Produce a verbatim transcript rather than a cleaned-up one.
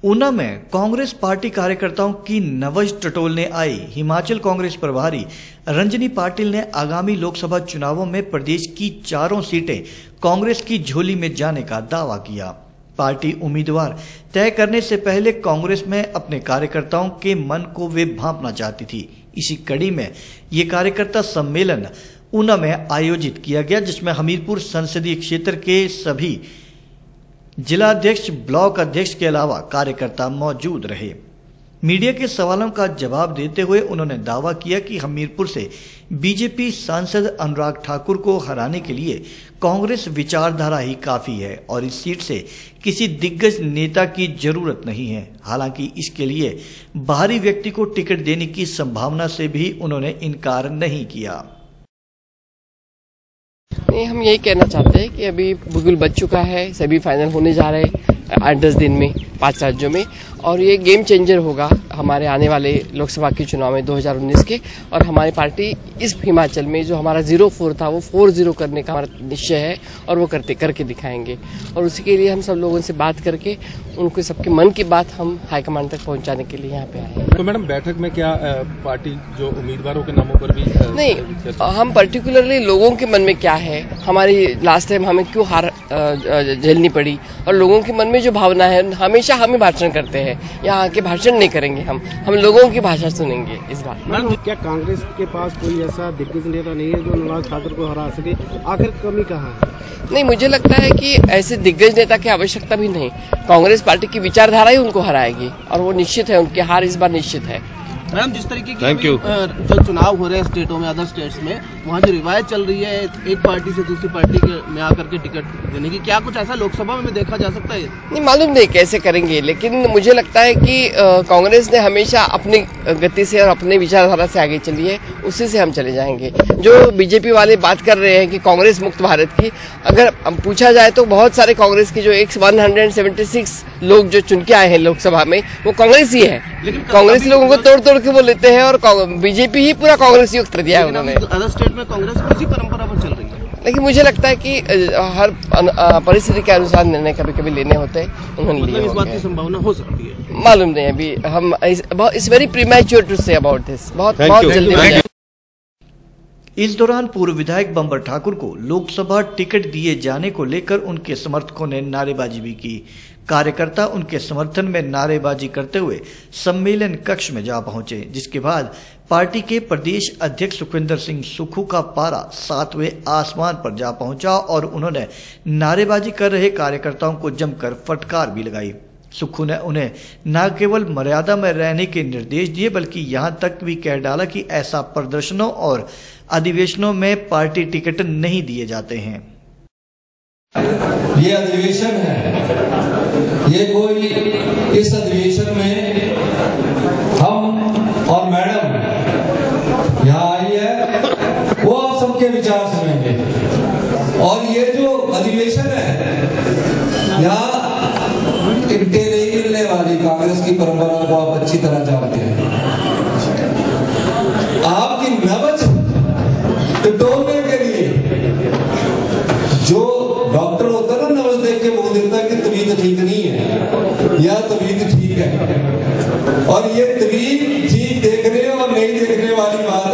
ऊना में कांग्रेस पार्टी कार्यकर्ताओं की नवज टटोलने आई हिमाचल कांग्रेस प्रभारी रंजनी पाटिल ने आगामी लोकसभा चुनावों में प्रदेश की चारों सीटें कांग्रेस की झोली में जाने का दावा किया। पार्टी उम्मीदवार तय करने से पहले कांग्रेस में अपने कार्यकर्ताओं के मन को वे भांपना चाहती थी। इसी कड़ी में ये कार्यकर्ता सम्मेलन ऊना में आयोजित किया गया, जिसमें हमीरपुर संसदीय क्षेत्र के सभी जिलाध्यक्ष, ब्लॉक अध्यक्ष के अलावा कार्यकर्ता मौजूद रहे। मीडिया के सवालों का जवाब देते हुए उन्होंने दावा किया कि हमीरपुर से बीजेपी सांसद अनुराग ठाकुर को हराने के लिए कांग्रेस विचारधारा ही काफी है और इस सीट से किसी दिग्गज नेता की जरूरत नहीं है। हालांकि इसके लिए बाहरी व्यक्ति को टिकट देने की संभावना से भी उन्होंने इनकार नहीं किया। नहीं, हम यही कहना चाहते हैं कि अभी बुगुल बच चुका है, सभी फाइनल होने जा रहे हैं आठ दस दिन में पांच राज्यों में, और ये गेम चेंजर होगा हमारे आने वाले लोकसभा के चुनाव में दो हज़ार उन्नीस के। और हमारी पार्टी इस हिमाचल में जो हमारा जीरो फोर था वो फोर जीरो करने का हमारा निश्चय है और वो करते करके दिखाएंगे। और उसी के लिए हम सब लोगों से बात करके उनको सबके मन की बात हम हाईकमान तक पहुंचाने के लिए यहाँ पे आए हैं। तो मैडम, बैठक में क्या पार्टी जो उम्मीदवारों के नामों पर भी नहीं, हम पर्टिकुलरली लोगों के मन में क्या है, हमारी लास्ट टाइम हमें क्यों हार झेलनी पड़ी और लोगों के मन में जो भावना है, हमेशा हम ही भाषण करते हैं, यहाँ आके भाषण नहीं करेंगे, हम हम लोगों की भाषा सुनेंगे इस बार। मैडम, क्या कांग्रेस के पास कोई ऐसा दिग्गज नेता नहीं है जो अनुराग ठाकुर को हरा सके? आखिर कमी कहाँ है? नहीं, मुझे लगता है कि ऐसे दिग्गज नेता की आवश्यकता भी नहीं। कांग्रेस पार्टी की विचारधारा ही उनको हराएगी और वो निश्चित है, उनकी हार इस बार निश्चित है। मैडम, जिस तरीके की जो चुनाव हो रहे हैं स्टेटों में, अदर स्टेट्स में, वहाँ जो रिवायत चल रही है एक पार्टी से दूसरी पार्टी के में आकर के टिकट देने की, क्या कुछ ऐसा लोकसभा में भी देखा जा सकता है? नहीं मालूम नहीं कैसे करेंगे, लेकिन मुझे लगता है कि कांग्रेस ने हमेशा अपनी गति से और अपने विचारधारा से आगे चली है, उसी से हम चले जाएंगे। जो बीजेपी वाले बात कर रहे हैं कि कांग्रेस मुक्त भारत की, अगर पूछा जाए तो बहुत सारे कांग्रेस के जो एक वन हंड्रेड सेवेंटी सिक्स लोग जो चुन के आए हैं लोकसभा में, वो कांग्रेस ही है। कांग्रेस लोगों को तोड़ तोड़ के वो लेते हैं और बीजेपी ही पूरा कांग्रेस युक्त कर दिया है उन्होंने। अदर स्टेट में कांग्रेस उसी परंपरा पर चल रही है, लेकिन मुझे लगता है कि हर परिस्थिति के अनुसार निर्णय कभी कभी लेने होते हैं, उन्होंने मतलब इस बात की संभावना हो सकती है। मालूम नहीं, अभी हम it's very premature to say about this, बहुत बहुत जल्दी। इस दौरान पूर्व विधायक बंबर ठाकुर को लोकसभा टिकट दिए जाने को लेकर उनके समर्थकों ने नारेबाजी भी की। कार्यकर्ता उनके समर्थन में नारेबाजी करते हुए सम्मेलन कक्ष में जा पहुंचे, जिसके बाद पार्टी के प्रदेश अध्यक्ष सुखविंदर सिंह सुक्खू का पारा सातवें आसमान पर जा पहुंचा और उन्होंने नारेबाजी कर रहे कार्यकर्ताओं को जमकर फटकार भी लगाई। सुक्खू ने उन्हें न केवल मर्यादा में रहने के निर्देश दिए, बल्कि यहां तक भी कह डाला कि ऐसा प्रदर्शनों और अधिवेशनों में पार्टी टिकट नहीं दिए जाते हैं। ये अधिवेशन है, ये कोई इस अधिवेशन में हम और मैडम यहाँ आई है, वो आप सबके विचार सुनेंगे। और ये जो अधिवेशन है, यहाँ टिकटें नहीं मिलने वाली, कांग्रेस की परंपरा को आप अच्छी तरह जानते हैं। आपकी नवज टटोलने के लिए जो डॉक्टर होता है ना, नवज देख के बोल देता है कि तबीयत ठीक नहीं है या तबीयत ठीक है, और ये तबीयत ठीक देखने और नहीं देखने वाली बात